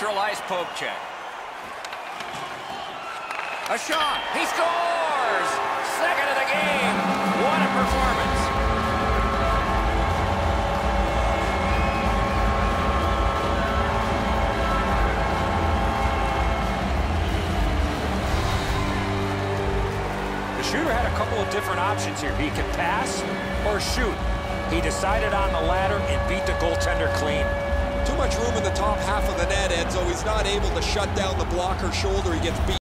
neutralized poke check. A shot. He scores! Second of the game. What a performance. The shooter had a couple of different options here. He could pass or shoot. He decided on the latter and beat the goaltender clean. Too much room in the top half of the net, Edzo. He's not able to shut down the blocker shoulder. He gets beat.